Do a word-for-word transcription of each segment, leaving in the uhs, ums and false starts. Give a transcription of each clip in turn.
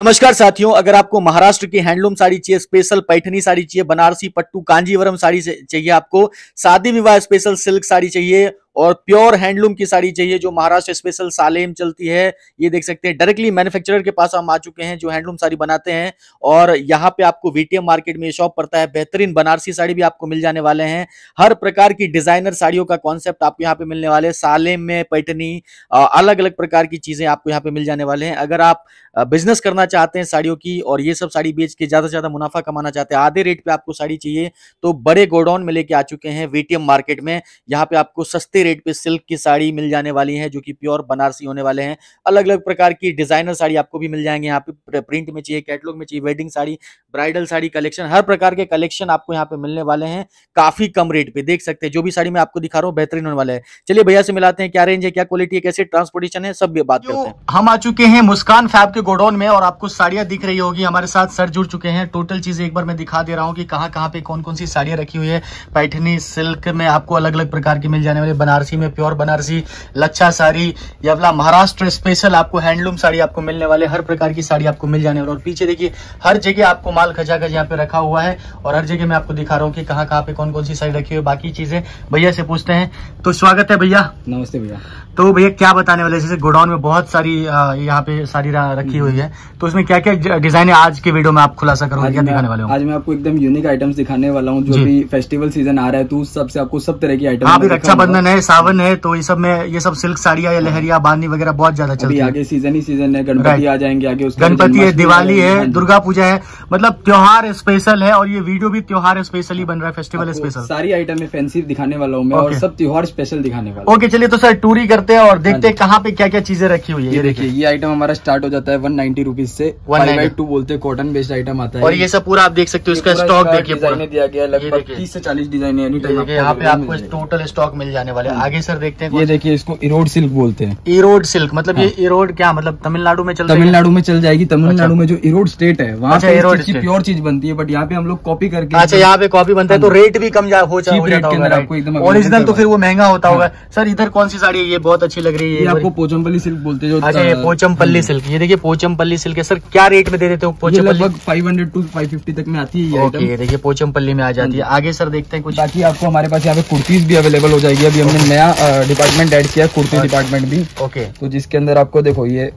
नमस्कार साथियों, अगर आपको महाराष्ट्र की हैंडलूम साड़ी चाहिए, स्पेशल पैठनी साड़ी चाहिए, बनारसी पट्टू कांजीवरम साड़ी चाहिए, आपको शादी विवाह स्पेशल सिल्क साड़ी चाहिए और प्योर हैंडलूम की साड़ी चाहिए जो महाराष्ट्र स्पेशल सालेम चलती है, ये देख सकते हैं डायरेक्टली मैन्युफैक्चरर के पास हम आ चुके हैं जो हैंडलूम साड़ी बनाते हैं। और यहाँ पे आपको वीटीएम मार्केट में शॉप पड़ता है। बेहतरीन बनारसी साड़ी भी आपको मिल जाने वाले हैं। हर प्रकार की डिजाइनर साड़ियों का कॉन्सेप्ट आपको यहाँ पे मिलने वाले हैं। सालेम में पैठनी, अलग अलग प्रकार की चीजें आपको यहाँ पे मिल जाने वाले हैं। अगर आप बिजनेस करना चाहते हैं साड़ियों की और ये सब साड़ी बेच के ज्यादा से ज्यादा मुनाफा कमाना चाहते हैं, आधे रेट पे आपको साड़ी चाहिए तो बड़े गोडाउन में लेके आ चुके हैं वीटीएम मार्केट में। यहाँ पे आपको सस्ते रेट पे सिल्क की साड़ी मिल जाने वाली है जो कि प्योर बनारसी होने वाले हैं। अलग अलग प्रकार की डिजाइनर साड़ी आपको भी मिल जाएंगे यहाँ पे। प्रिंट में चाहिए, कैटलॉग में चाहिए, wedding sari, bridal sari collection, हर प्रकार के कलेक्शन आपको यहाँ पे मिलने वाले हैं काफी कम रेट पे। देख सकते हैं जो भी साड़ी मैं आपको दिखा रहा हूँ बेहतरीन होने वाले हैं। चलिए भैया से मिलाते हैं, क्या रेंज है, क्या क्वालिटी है, कैसे ट्रांसपोर्टेशन है, सब बात करते हैं। हम आ चुके हैं मुस्कान फैब के गोडाउन में और आपको साड़ियां दिख रही होगी। हमारे साथ सर जुड़ चुके हैं। टोटल चीजें एक बार मैं दिखा दे रहा हूँ कि कहाँ कहाँ पे कौन कौन सी साड़ियां रखी हुई है। पैठनी सिल्क में आपको अलग अलग प्रकार की मिल जाने वाली, बनारसी में प्योर बनारसी, लच्छा साड़ी, या वाला महाराष्ट्र स्पेशल आपको हैंडलूम साड़ी आपको मिलने वाले, हर प्रकार की साड़ी आपको मिल जाने वाली। और पीछे देखिए हर जगह आपको माल खचाखच यहाँ पे रखा हुआ है और हर जगह मैं आपको दिखा रहा हूँ कि कहाँ कहाँ पे कौन कौन सी साड़ी रखी हुई है। बाकी चीजें भैया से पूछते हैं। तो स्वागत है भैया। नमस्ते भैया। तो भैया क्या बताने वाले, जैसे गोडाउन में बहुत सारी यहाँ पे साड़ी रखी हुई है, तो उसमें क्या क्या डिजाइन है आज के वीडियो में आप खुलासा करोगे, क्या दिखाने वाले हो? आज मैं आपको एकदम यूनिक आइटम्स दिखाने वाला हूँ। जो भी फेस्टिवल सीजन आ रहा है तो उस सबसे आपको सब तरह की आइटम। हाँ, भी रक्षाबंधन है, सावन है, तो ये सब में ये सब सिल्क साड़ियाँ या लहरिया बांधनी वगैरह बहुत ज्यादा चलती है। आगे सीजन ही सीजन है, गणपति आ जाएंगे आगे, उसके गणपति है, दिवाली है, दुर्गा पूजा है, मतलब त्योहार स्पेशल है। और ये वीडियो भी त्योहार स्पेशल ही बन रहा है, फेस्टिवल स्पेशल। सारी आइटम में फैंसी दिखाने वाला हूँ मैं और सब त्योहार स्पेशल दिखाने वाला। ओके, चलिए तो सर टूर ही करते हैं और देखते हैं कहाँ पे क्या क्या चीजें रखी हुई है। ये देखिए, ये आइटम हमारा स्टार्ट हो जाता है वन नाइन्टी रुपीज से। फाइव बाई टू बोलते हैं, कॉटन बेस्ड आइटम आता है। और ये सब पूरा आप देख सकते हो, इसका स्टॉक देखिए, डिजाइन दिया गया लगभग तीस से चालीस डिजाइन है। यहाँ पे आपको टोटल स्टॉक मिल जाने वाले। आगे सर देखते हैं। ये देखिए, इसको इरोड सिल्क बोलते हैं। इरोड सिल्क मतलब ये इरोड क्या मतलब तमिलनाडु में चल तमिलनाडु में चल जाएगी। तमिलनाडु में जो इरोड स्टेट है वहाँ पे प्योर चीज बनती है, बट यहाँ पे हम लोग कॉपी करके। अच्छा, यहाँ पे कॉपी बनता है तो रेट भी कम हो जाता है। ओरिजिनल तो फिर वो महंगा होता होगा। सर इधर कौन सी साड़ी है, ये बहुत अच्छी लग रही है। आपको पोचमपल्ली सिल्क बोलते हैं। अच्छा, ये पोचमपल्ली सिल्क, ये देखिए पोचमपल्ली सिल्क है। सर क्या रेट में दे देते हो पोचमपल्ली? लगभग five hundred to five fifty तक में आती है। ओके, देखिए पोचमपल्ली में आ जाती है। आगे सर देखते हैं कुछ। बाकी आपको हमारे पास यहाँ पे कुर्तीज भी अवेलेबल हो जाएगी। अभी हमने नया डिपार्टमेंट ऐड किया, कुर्ती डिपार्टमेंट भी। ओके, तो जिसके अंदर आपको देखो ये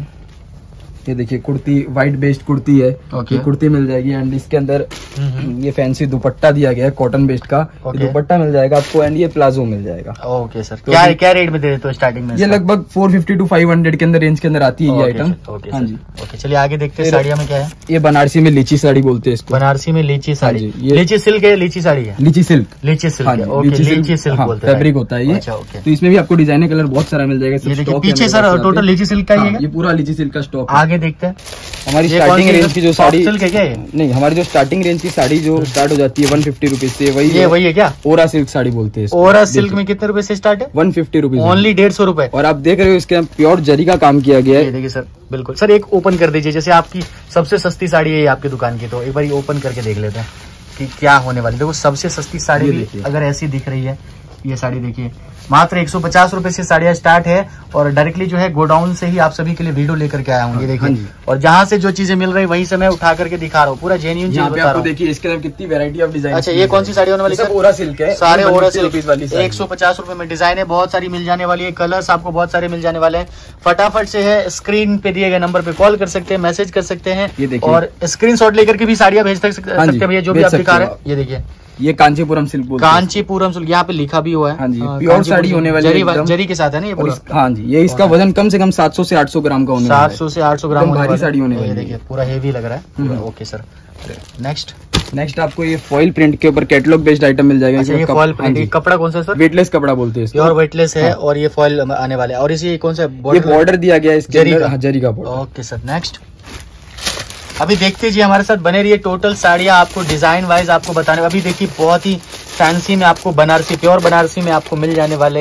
ये देखिए कुर्ती, व्हाइट बेस्ड कुर्ती है। okay. ये कुर्ती मिल जाएगी एंड इसके अंदर ये फैंसी दुपट्टा दिया गया है कॉटन बेस्ड का। okay. दुपट्टा मिल जाएगा आपको एंड ये प्लाजो मिल जाएगा। ओके okay, सर तो क्या क्या रेट में दे देते हो स्टार्टिंग में? ये लगभग four fifty to five hundred के अंदर रेंज के अंदर आती है ये आइटम। हाँ जी। ओके, चलिए आगे देखते हैं साड़ियों में क्या है। ये बनारसी में लीची साड़ी बोलते हैं इसको। बनारसी में लीची साड़ी, लीची सिल्क है, लीची साड़ी है, लीची सिल्क, लीची सिल्क, लीची सिल्क बोलते हैं, फैब्रिक होता है ये। तो इसमें भी आपको डिजाइन कलर बहुत सारा मिल जाएगा। पीछे सर टोटल लीची सिल्क का ही है, ये पूरा लीची सिल्क का स्टॉक। आगे देखते हैं हमारी स्टार्टिंग रेंज की जो साड़ी सिल्क है क्या है? नहीं, हमारी जो स्टार्टिंग रेंज की साड़ी जो स्टार्ट हो जाती है वन फिफ्टी रुपीज से, वही ये वही है क्या? ओरा सिल्क साड़ी बोलते हैं। ओरा सिल्क में कितने रुपए से स्टार्ट है? वन फिफ्टी रुपीज, ओनली डेढ़ सौ रुपए। और आप देख रहे हो इसके प्योर जरी का काम किया गया है। देखिए सर, बिल्कुल सर, एक ओपन कर दीजिए। जैसे आपकी सबसे सस्ती साड़ी है आपकी दुकान की, तो एक बार ओपन करके देख लेते हैं कि क्या होने वाली। देखो सबसे सस्ती साड़ी अगर ऐसी दिख रही है, ये साड़ी देखिए मात्र एक सौ पचास रुपए से साड़ियाँ स्टार्ट है। और डायरेक्टली जो है गोडाउन से ही आप सभी के लिए वीडियो लेकर के आया हूँ। ये देखिए, और जहाँ से जो चीजें मिल रही वहीं से मैं उठा करके दिखा रहा हूँ, पूरा जेन्युइन चीज बता रहा हूँ। देखिए इसके अंदर कितनी वैरायटी ऑफ डिजाइन। अच्छा, ये कौन सी साड़ी होने वाली? सब ओरा सिल्क है, सारे ओरा सिल्क वाली। एक सौ पचास रुपए में डिजाइन है, बहुत सारी मिल जाने वाली है। कलर्स आपको बहुत सारे मिल जाने वाले हैं। फटाफट से है स्क्रीन पे दिए गए नंबर पे कॉल कर सकते हैं, मैसेज कर सकते हैं और स्क्रीन शॉट लेकर के भी साड़ियाँ भेज सकते हैं भैया, जो भी आप दिखा रहे हैं। ये देखिए, ये कांचीपुरम सिल्क बोलते हैं। कांचीपुरम सिल्क यहाँ पे लिखा भी हुआ है। हाँ जी, प्योर साड़ी होने वाली है, जरी के साथ है ना ये पूरा। हाँ जी, ये इसका वजन कम से कम सात सौ से आठ सौ ग्राम का होने वाला है। सात सौ से आठ सौ ग्राम भारी साड़ी होने वाली है। देखिए पूरा हेवी लग रहा है। ओके सर, नेक्स्ट नेक्स्ट आपको ये फॉइल प्रिंट के ऊपर कैटलॉग बेस्ड आइटम मिल जाएगा। अच्छा, ये फॉइल प्रिंट कपड़ा कौन सा सर? वेटलेस कपड़ा बोलते हैं, प्योर वेटलेस है। और ये फॉइल आने वाला है। और इसी कौन सा बॉर्डर दिया गया है इसके अंदर, जरी का बॉर्डर। ओके सर, नेक्स्ट अभी देखते जी, हमारे साथ बने रहिए। टोटल साड़ियाँ आपको डिजाइन वाइज आपको बताने। अभी देखिए बहुत ही फैंसी में आपको बनारसी, प्योर बनारसी में आपको मिल जाने वाले हैं।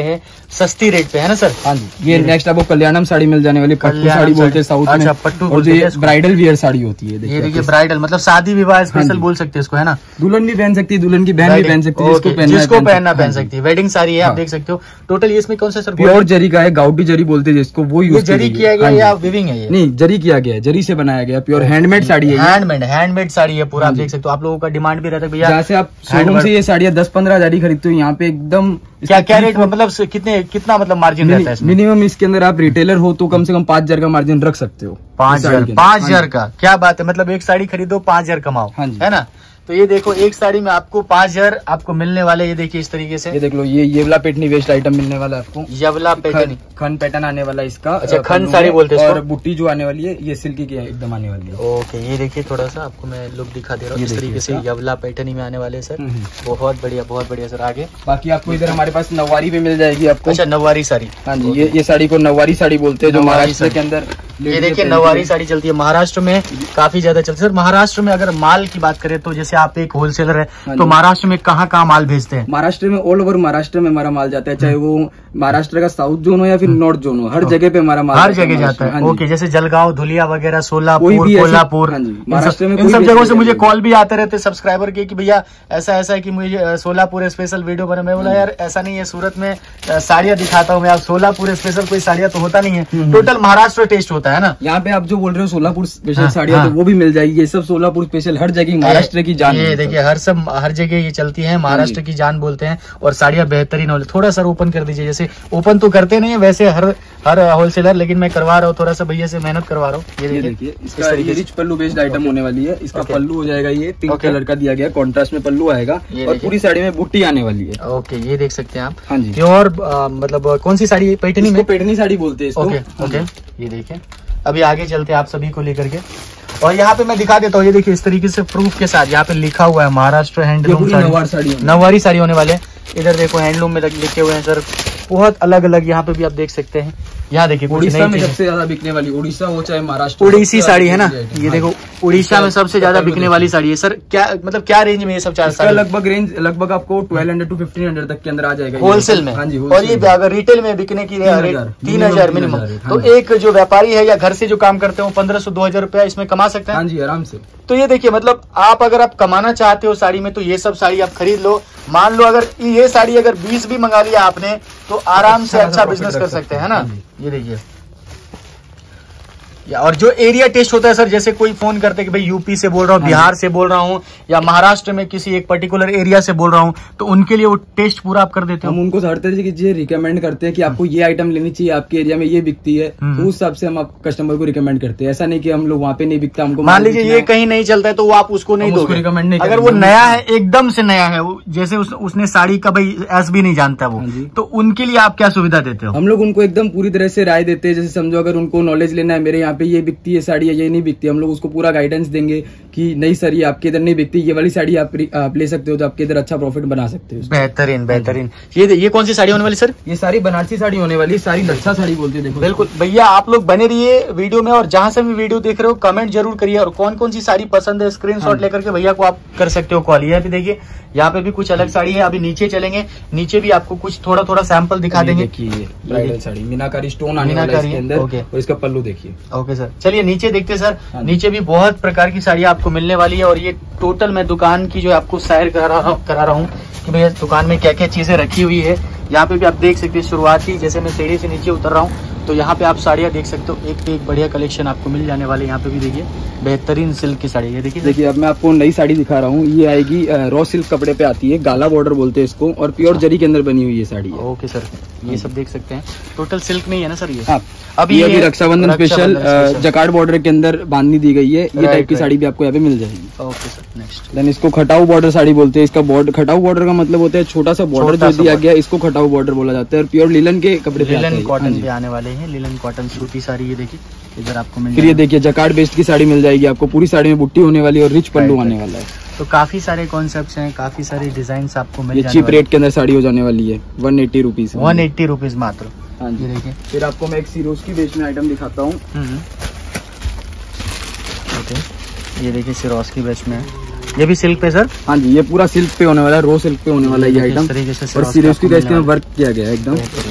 सस्ती रेट पे, है ना सर? हाँ जी। ये नेक्स्ट आपको कल्याणम साड़ी मिल जाने वाली, पट्टू साड़ी बोलते हैं साउथ में। अच्छा, पट्टू और जो ये ब्राइडल वियर साड़ी होती है, ये देखिए ब्राइडल मतलब शादी विवाह स्पेशल बोल सकते हैं इसको, है ना? दुल्हन भी पहन सकती है, दुल्हन की बहन भी पहन सकती है, जिसको पहनना जिसको पहनना पहन सकती है। वेडिंग साड़ी है, आप देख सकते हो। टोटल इसमें कौन सा सर? प्योर जरी का है, गाउटी जरी बोलते हैं जिसको, वो यूज जरी किया गया या विविंग है? ये नहीं, जरी किया गया है, जरी से बनाया गया, प्योर हैंडमेड साड़ी है। हैंडमेड हैंडमेड साड़ी है पूरा, आप देख सकते हो। आप लोगों का डिमांड भी रहता है भैया, जहाँ से आप शोरूम से ये साड़ियाँ दस पंद्रह हजार ही खरीदते हो, यहाँ पे एकदम क्या क्या रेट में, मतलब कितने कितना मतलब मार्जिन रहता है इसमें? मिनिमम इसके अंदर आप रिटेलर हो तो कम से कम पाँच हजार का मार्जिन रख सकते हो। पाँच हजार पाँच हजार का क्या बात है, मतलब एक साड़ी खरीदो पाँच हजार कमाओ, है ना? तो ये देखो एक साड़ी में आपको पाँच हजार आपको मिलने वाले। ये देखिए इस तरीके से, ये देख लो, ये येवला पैटर्नी वेस्ट आइटम मिलने वाला है आपको। येवला पैटर्नी, खन पैटर्न आने वाला है इसका। अच्छा, खन साड़ी बोलते हैं। और बुट्टी जो आने वाली है ये सिल्की की एकदम आने वाली है। ओके, ये देखिए थोड़ा सा आपको मैं लुक दिखा दे रहा हूँ। इस तरीके से येवला पैटर्नी में आने वाले सर, बहुत बढ़िया बहुत बढ़िया सर। आगे बाकी आपको इधर हमारे पास नवारी भी मिल जाएगी आपको। अच्छा, नवारी साड़ी। हाँ जी, ये ये साड़ी को नवारी साड़ी बोलते हैं, जो महाराष्ट्र के अंदर। ये देखिए नवारी साड़ी चलती है, महाराष्ट्र में काफी ज्यादा चलती है सर। महाराष्ट्र में अगर माल की बात करें तो जैसे आप एक होलसेलर है, तो महाराष्ट्र में कहाँ कहाँ माल भेजते हैं? महाराष्ट्र में ऑल ओवर महाराष्ट्र में हमारा माल जाता है, चाहे वो महाराष्ट्र का साउथ जोन हो या फिर नॉर्थ जोन हो, हर जगह पे हमारा माल हर जगह जाता है। ओके, जैसे जलगांव, धुलिया वगैरह, सोलापुर, कोल्हापुर, महाराष्ट्र में इन सब जगहों से मुझे कॉल भी आते रहते सब्सक्राइबर के कि भैया ऐसा ऐसा है कि मुझे सोलापुर स्पेशल वीडियो बना। मैं बोला यार ऐसा नहीं है, सूरत में साड़ियाँ दिखाता हूँ मैं, आप सोलापुर स्पेशल कोई साड़ियाँ तो होता नहीं है, टोटल महाराष्ट्र टेस्ट होता है ना। यहाँ पे आप जो बोल रहे हो सोलापुर स्पेशल साड़ियाँ, तो वो भी मिल जाएगी। ये सब सोलापुर स्पेशल, हर जगह महाराष्ट्र की जान। ये देखिए हर सब हर जगह ये चलती है, महाराष्ट्र की जान बोलते हैं। और साड़ियाँ बेहतरीन हो। थोड़ा सा ओपन कर दीजिए, जैसे ओपन तो करते नहीं है वैसे हर हर होलसेलर, लेकिन मैं करवा रहा हूँ थोड़ा सा, भैया से मेहनत करवा रहा हूँ। ये देखिए इसका ये रिच पल्लू बेस्ड आइटम होने वाली है। इसका पल्लू हो जाएगा ये पिंक कलर का दिया गया, कॉन्ट्रास्ट में पल्लू आएगा और पूरी साड़ी में बुट्टी आने वाली है। ओके, ये देख सकते हैं आप। हाँ जी, प्योर मतलब कौन सी साड़ी? पैठनी में, पैठनी साड़ी बोलते हैं इसको। ओके ओके, ये देखिए अभी आगे चलते हैं आप सभी को लेकर के। और यहाँ पे मैं दिखा देता हूँ, ये देखिए इस तरीके से प्रूफ के साथ यहाँ पे लिखा हुआ है महाराष्ट्र हैंडलूम साड़ी, नवारी साड़ी होने वाले। इधर देखो हैंडलूम में लिखे हुए हैं सर, बहुत अलग अलग यहाँ पे भी आप देख सकते हैं। यहाँ देखिए उड़ीसा में सबसे ज्यादा बिकने वाली, उड़ीसा हो चाहे महाराष्ट्र, उड़ीसी साड़ी है ना। ये देखो उड़ीसा में सबसे ज्यादा बिकने वाली साड़ी है सर। क्या मतलब क्या रेंज में ये सब चार साड़ी? लगभग रेंज लगभग आपको twelve hundred to fifteen hundred तक के अंदर आ जाएगा होलसेल में। हाँ जी, और ये अगर रिटेल में बिकने की तीन हजार मिनिमम, तो एक जो व्यापारी है या घर से जो काम करते हो पंद्रह सौ दो हजार रुपया इसमें कमा सकते हैं। हाँ जी, आराम से। तो ये देखिए मतलब आप अगर आप कमाना चाहते हो साड़ी में, तो ये सब साड़ी आप खरीद लो। मान लो अगर ये साड़ी अगर बीस भी मंगा लिया आपने, तो आराम से अच्छा बिजनेस कर सकते हैं, है ना। ये देखिए, और जो एरिया टेस्ट होता है सर, जैसे कोई फोन करते हैं कि भाई यूपी से बोल रहा हूँ, बिहार से बोल रहा हूँ, या महाराष्ट्र में किसी एक पर्टिकुलर एरिया से बोल रहा हूँ, तो उनके लिए वो टेस्ट पूरा आप कर देते हो? हम उनको हर तरह की चीजें रिकमेंड करते हैं कि आपको ये आइटम लेनी चाहिए, आपके एरिया में ये बिकती है, तो उस हिसाब से हम आप कस्टमर को रिकमेंड करते हैं। ऐसा नहीं कि हम लोग वहाँ पे नहीं बिकता, हमको मान लीजिए ये कहीं नहीं चलता है तो वो आप उसको नहीं दोगे, रिकमेंड नहीं। अगर वो नया है, एकदम से नया है, जैसे उसने साड़ी का भाई एस भी नहीं जानता वो, तो उनके लिए आप क्या सुविधा देते हो? हम लोग उनको एकदम पूरी तरह से राय देते हैं। जैसे समझो अगर उनको नॉलेज लेना है, मेरे यहाँ पे ये बिकती है साड़ी, ये नहीं बिकती, हम लोग उसको पूरा गाइडेंस देंगे कि नहीं सर ये आपके इधर नहीं बिकती, ये वाली साड़ी आप, आप ले सकते हो, तो आपके इधर अच्छा प्रॉफिट बना सकते हो। बेहतरीन बेहतरीन। ये ये कौन सी साड़ी होने वाली सर? ये सारी बनारसी साड़ी होने वाली है, सारी लच्छा साड़ी बोलते हैं। देखो बिल्कुल भैया, आप लोग बने रहिए वीडियो में, और जहां से भी वीडियो देख रहे हो कमेंट जरूर करिए, और कौन कौन सी साड़ी पसंद है स्क्रीनशॉट लेकर के भैया को आप कर सकते हो कॉल। ये भी देखिए यहाँ पे भी कुछ अलग साड़ी है। अभी नीचे चलेंगे, नीचे भी आपको कुछ थोड़ा थोड़ा सैंपल दिखा देंगे। ब्राइडल साड़ी मीनाकारी स्टोन आने वाला है इसके अंदर, और इसका पल्लू देखिए। ओके सर, चलिए नीचे देखते हैं सर। नीचे भी बहुत प्रकार की साड़ियाँ आपको मिलने वाली है, और ये टोटल मैं दुकान की जो आपको सैर करा रहा करा रहा हूँ कि भैया दुकान में क्या क्या चीजें रखी हुई है। यहाँ पे भी आप देख सकते हैं, शुरुआती जैसे मैं सीढ़ी से नीचे उतर रहा हूँ तो यहाँ पे आप साड़ियाँ देख सकते हो, एक पे एक बढ़िया कलेक्शन आपको मिल जाने वाले। यहाँ पे भी देखिए बेहतरीन सिल्क की साड़ी है। देखिए देखिए अब मैं आपको नई साड़ी दिखा रहा हूँ। ये आएगी रॉ सिल्क कपड़े पे आती है, गाला बॉर्डर बोलते हैं इसको, और प्योर जरी के अंदर बनी हुई ये साड़ी है। ओके सर, ये सब देख सकते हैं, टोटल सिल्क नहीं है ना सर ये? हाँ, अभी अभी रक्षाबंधन स्पेशल जकार्ड बॉर्डर के अंदर बांधनी दी गई है। ये टाइप की साड़ी भी आपको यहाँ पे मिल जाएगी। ओके सर, नेक्स्ट देन इसको खटाऊ बॉर्डर साड़ी बोलते हैं। इसका बॉर्डर, खटाऊ बॉर्डर का मतलब होता है छोटा सा बॉर्डर जो दिया गया, इसको खटाऊ बॉर्डर बोला जाता है। और प्योर लिलन के कपड़े, लिलन कॉटन पे आने वाले हैं, लिलन कॉटन सूती साड़ी। ये देखिए इधर आपको मिल, फिर ये देखिए जकार्ड बेस्ड की साड़ी मिल जाएगी आपको, पूरी साड़ी में बुट्टी होने वाली और रिच पल्लू आने वाला है। तो काफी सारे कॉन्सेप्ट्स हैं, काफी सारे डिजाइन आपको मिल जाने चीप रेट के अंदर साड़ी हो जाने वाली है, one eighty rupees one eighty rupees मात्र। हाँ जी, देखिए फिर आपको मैं एक सिरोज की बेच में आइटम दिखाता हूँ। ओके, ये देखिए सिरोज की बेच में, ये भी सिल्क पे सर? हाँ जी, ये पूरा सिल्क पे होने वाला है, रो सिल्क पे होने वाला है ये आइटम, और सिरोज की बेच में वर्क किया गया है एकदम।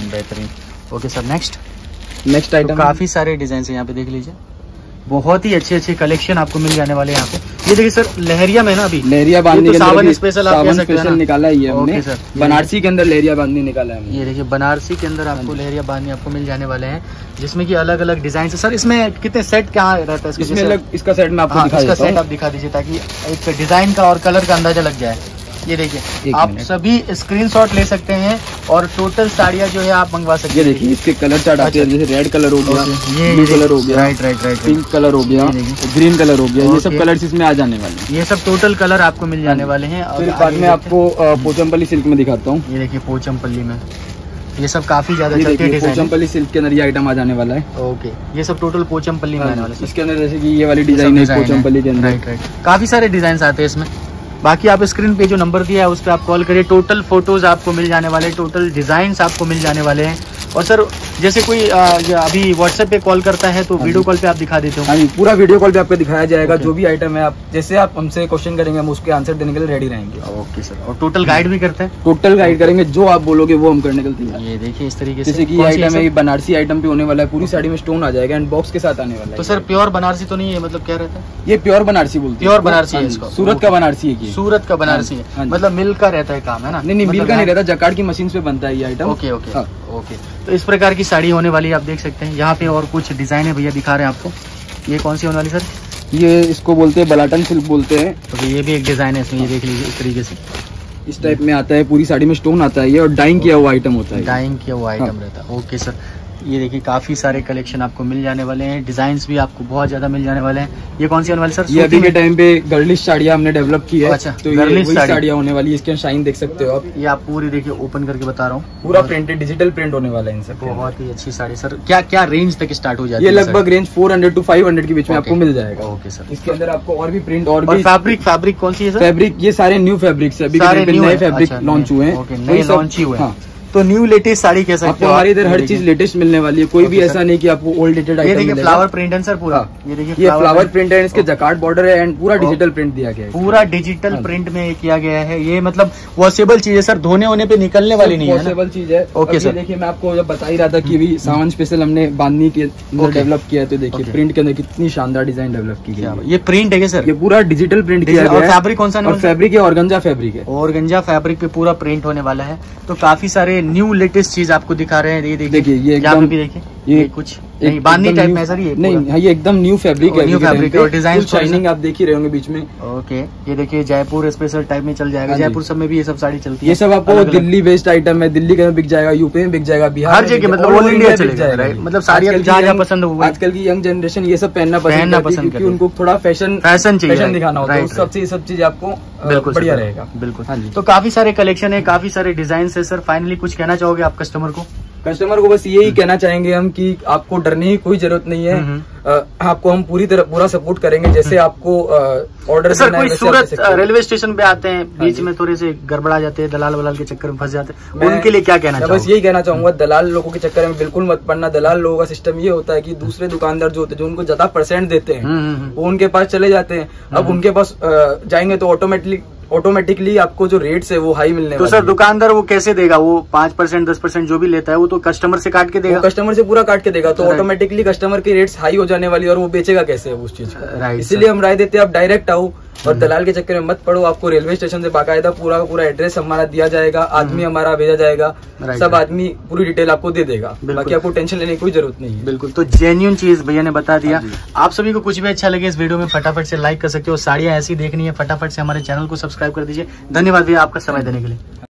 बेहतरीन। Okay sir, next next item काफी सारे डिजाइन है यहाँ पे, देख लीजिए बहुत ही अच्छे अच्छे कलेक्शन आपको मिल जाने वाले हैं यहाँ पे। ये देखिए सर, लहरिया में ना अभी लहरिया बांधनी तो सावन स्पेशल आप कह सकते हैं स्पेशल ना? निकाला है ये हमने ओके सर, बनारसी के अंदर लहरिया बांधनी निकाला है। ये देखिए बनारसी के अंदर आपको लहरिया बांधनी आपको मिल जाने वाले हैं, जिसमें कि अलग अलग डिजाइन है। सर इसमें कितने सेट क्या रहता है? इसमें अलग इसका सेट मैं आपको दिखा इसका देता सेट हूं। आप दिखा दीजिए ताकि एक डिजाइन का और कलर का अंदाजा लग जाए। ये देखिए आप सभी स्क्रीनशॉट ले सकते हैं और टोटल साड़ियाँ जो है आप मंगवा सकते हैं। ये देखिए इसके कलर चार्ट आते हैं, जैसे रेड कलर हो गया, ब्लू कलर हो गया, right right right pink colour हो गया, ग्रीन कलर हो गया, ये सब कलर्स इसमें आ जाने वाले हैं। ये सब टोटल कलर आपको मिल जाने वाले हैं। फिर बाद में आपको पोचमपल्ली सिल्क में दिखाता हूँ। ये देखिए पोचमपल्ली में ये सब काफी ज्यादा चलते हैं डिजाइन। पोचमपल्ली सिल्क के अंदर ये आइटम आ जाने वाला है। ओके, ये सब टोटल पोचमपल्ली में आने वाला है। इसके अंदर जैसे कि ये वाली डिजाइन है पोचमपल्ली के अंदर। राइट राइट काफी सारे डिजाइन आते हैं इसमें। बाकी आप स्क्रीन पे जो नंबर दिया है उस पर आप कॉल करिए। टोटल फोटोज आपको मिल जाने वाले हैं, टोटल डिजाइन्स आपको मिल जाने वाले हैं। और सर जैसे कोई आ, अभी व्हाट्सएप पे कॉल करता है तो वीडियो कॉल पे आप दिखा देते हो? हाँ, पूरा वीडियो कॉल पे आपको दिखाया जाएगा। जो भी आइटम है आप जैसे आप हमसे क्वेश्चन करेंगे हम उसके आंसर देने के लिए रेडी रहेंगे। ओके सर, और टोटल गाइड भी करते हैं? टोटल गाइड करेंगे, जो आप बोलोगे वो हम करने के लिए तैयार। ये देखिए इस तरीके से, जैसे कि आइटम है बनारसी आइटम पे होने वाला है, पूरी साड़ी में स्टोन आ जाएगा एंड बॉक्स के साथ आने वाला है। तो सर प्योर बनारसी तो नहीं है, मतलब क्या रहता है? ये प्योर बनारसी बोलते हैं। प्योर बनारसी है इसको? सूरत का बनारसी है, सूरत का बनारसी है, मतलब मिल का रहता है काम, है ना? नहीं नहीं, मिल का नहीं रहता, जकार्ड की मशीन पे बनता है ये आइटम। ओके ओके ओके, तो इस प्रकार की साड़ी होने वाली है, आप देख सकते हैं। यहाँ पे और कुछ डिजाइन है भैया दिखा रहे हैं आपको। ये कौन सी होने वाली सर? ये इसको बोलते हैं बलाटन सिल्क बोलते हैं। तो ये भी एक डिजाइन है इसमें, ये देख लीजिए इस तरीके से इस टाइप में आता है, पूरी साड़ी में स्टोन आता है ये, और डाइंग किया हुआ आइटम होता है। डाइंग किया हुआ आइटम रहता है। ओके सर, ये देखिए काफी सारे कलेक्शन आपको मिल जाने वाले हैं, डिजाइन्स भी आपको बहुत ज्यादा मिल जाने वाले हैं। ये कौन सी होने वाली सर? ये अभी के टाइम पे गर्लिश साड़ियाँ हमने डेवलप की है। अच्छा, तो ये वही साड़ियाँ होने वाली है। इसके शाइन देख सकते हो आप। ये आप पूरी देखिए ओपन करके बता रहा हूँ, पूरा प्रिंटेड डिजिटल प्रिंट होने वाला है इन सब। बहुत ही अच्छी साड़ी सर। क्या क्या रेंज तक स्टार्ट हो जाती है? ये लगभग range four hundred to five hundred के बीच में आपको मिल जाएगा। ओके सर, इसके अंदर आपको और भी प्रिंट और भी फैब्रिक फैब्रिक कौन सी है सर? फैब्रिक ये सारे न्यू फैब्रिक्स है, अभी नए फैब्रिक लॉन्च हुए हैं, नए लॉन्च ही हुए हैं। तो न्यू लेटेस्ट साड़ी कह सकते हो आपको हमारे इधर हर चीज लेटेस्ट मिलने वाली है, कोई भी ऐसा नहीं कि आपको ओल्ड डेटेड आइटम मिलेगा। फ्लावर प्रिंट है सर पूरा। ये देखिए ये फ्लावर प्रिंट है, इसके जकार्ड बॉर्डर है एंड पूरा डिजिटल प्रिंट दिया गया है। पूरा डिजिटल प्रिंट में किया गया है। ये मतलब वॉशेबल चीज है सर, धोने होने पे निकलने वाली नहीं है, वॉशेबल चीज है। ओके सर, देखिए मैं आपको जब बता ही रहा था कि भी सावन स्पेशल हमने बांधनी के अंदर डेवलप किया है, तो देखिए प्रिंट के अंदर कितनी शानदार डिजाइन डेवलप की गई है। ये प्रिंट है सर? ये पूरा डिजिटल प्रिंट किया गया है। फैब्रिक कौन सा? और फैब्रिक है ऑर्गेंजा फैब्रिक है। ऑर्गेंजा फैब्रिक पे पूरा प्रिंट होने वाला है। तो काफी सारे न्यू लेटेस्ट चीज आपको दिखा रहे हैं। ये देखिए, ये एकदम भी देखिए, ये कुछ नहीं बांधनी टाइप में सर, ये नहीं, ये एकदम न्यू फैब्रिक है। न्यू फैब्रिक और डिजाइन शाइनिंग आप देख ही रहे होंगे बीच में। ओके, ये देखिए जयपुर स्पेशल टाइप में चल जाएगा। जयपुर सब में भी ये सब साड़ी चलती है। ये सब आपको दिल्ली बेस्ड आइटम है, दिल्ली के में बिक जाएगा, यूपी में बिक जाएगा, बिहार हर जगह, मतलब ऑल इंडिया चलेगा, राइट? मतलब साड़ियाँ जहाँ जहाँ पसंद हो, आजकल की यंग जनरेशन ये सब पहनना पहनना पसंद करती है, उनको थोड़ा फैशन फैशन चाहिए, फैशन दिखाना होता है, सबसे सब चीज आपको बिल्कुल बढ़िया रहेगा। बिल्कुल। तो काफी सारे कलेक्शन है, काफी सारे डिजाइन है सर। फाइनली कुछ कहना चाहोगे आप कस्टमर को? कस्टमर को बस यही कहना चाहेंगे हम कि आपको डरने की कोई जरूरत नहीं है। आ, आपको हम पूरी तरह पूरा सपोर्ट करेंगे। जैसे आपको ऑर्डर सर कोई सूरत रेलवे स्टेशन पे आते हैं, बीच में थोड़े से गड़बड़ा जाते हैं, दलाल वलाल के चक्कर में फंस जाते हैं, उनके लिए क्या कहना चाहिए? बस यही कहना चाहूंगा, दलाल लोगों के चक्कर में बिल्कुल मत पड़ना। दलाल लोगों का सिस्टम ये होता है कि दूसरे दुकानदार जो होते हैं, जो उनको ज्यादा परसेंट देते हैं, वो उनके पास चले जाते हैं। अब उनके पास जाएंगे तो ऑटोमेटिकली ऑटोमेटिकली आपको जो रेट्स है वो हाई मिलने तो सर दुकानदार वो कैसे देगा? वो पांच परसेंट दस परसेंट जो भी लेता है वो तो कस्टमर से काट के देगा, कस्टमर से पूरा काट के देगा। तो ऑटोमेटिकली कस्टमर की रेट्स हाई हो जाने वाली, और वो बेचेगा कैसे उस चीज को? इसीलिए हम राय देते हैं आप डायरेक्ट आओ और दलाल के चक्कर में मत पड़ो। आपको रेलवे स्टेशन से बाकायदा पूरा का पूरा एड्रेस हमारा दिया जाएगा, आदमी हमारा भेजा जाएगा, सब आदमी पूरी डिटेल आपको दे देगा। बाकी आपको टेंशन लेने की कोई जरूरत नहीं है। बिल्कुल, तो जेन्युइन चीज भैया ने बता दिया। आप सभी को कुछ भी अच्छा लगे इस वीडियो में फटाफट से लाइक कर सकते हो। साड़ियाँ ऐसी देखनी है फटाफट से हमारे चैनल को सब्सक्राइब कर दीजिए। धन्यवाद भैया आपका समय देने के लिए।